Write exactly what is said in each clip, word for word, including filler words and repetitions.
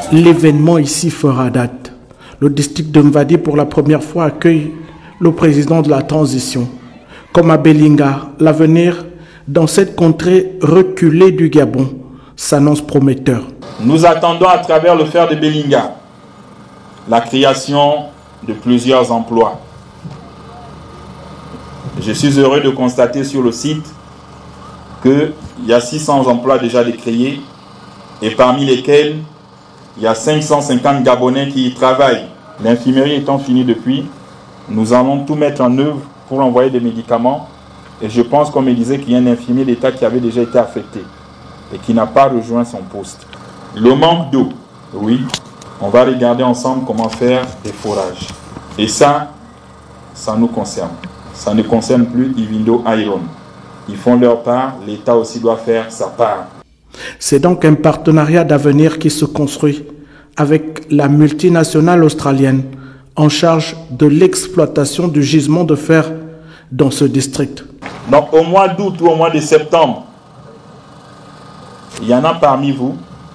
L'événement ici fera date. Le district de Mvadi pour la première fois accueille le président de la transition. Comme à Belinga, l'avenir dans cette contrée reculée du Gabon s'annonce prometteur. Nous attendons à travers le fer de Belinga la création de plusieurs emplois. Je suis heureux de constater sur le site qu'il y a six cents emplois déjà décréés et parmi lesquels il y a cinq cent cinquante Gabonais qui y travaillent. L'infirmerie étant finie depuis, nous allons tout mettre en œuvre pour envoyer des médicaments. Et je pense qu'on me disait qu'il y a un infirmier d'État qui avait déjà été affecté et qui n'a pas rejoint son poste. Le manque d'eau, oui, on va regarder ensemble comment faire des forages. Et ça, ça nous concerne. Ça ne concerne plus Ivindo Iron. Ils font leur part, l'État aussi doit faire sa part. C'est donc un partenariat d'avenir qui se construit avec la multinationale australienne en charge de l'exploitation du gisement de fer dans ce district. Donc au mois d'août ou au mois de septembre, il y en a parmi vous,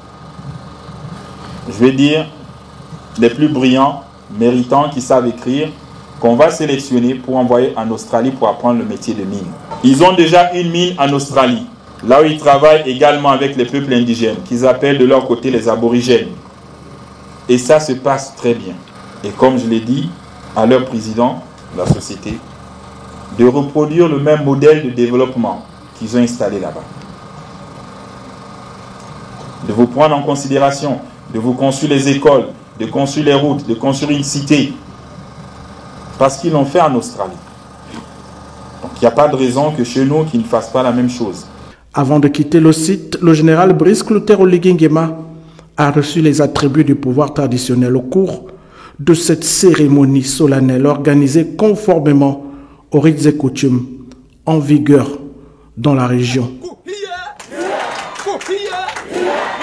je vais dire, les plus brillants, méritants, qui savent écrire, qu'on va sélectionner pour envoyer en Australie pour apprendre le métier de mine. Ils ont déjà une mine en Australie, là où ils travaillent également avec les peuples indigènes, qu'ils appellent de leur côté les aborigènes. Et ça se passe très bien. Et comme je l'ai dit à leur président de la société, de reproduire le même modèle de développement qu'ils ont installé là-bas. De vous prendre en considération, de vous construire les écoles, de construire les routes, de construire une cité. Parce qu'ils l'ont fait en Australie. Donc il n'y a pas de raison que chez nous, qu'ils ne fassent pas la même chose. Avant de quitter le site, le général Brice Clotaire Oligui Nguema a reçu les attributs du pouvoir traditionnel au cours de cette cérémonie solennelle organisée conformément aux rites et coutumes en vigueur dans la région.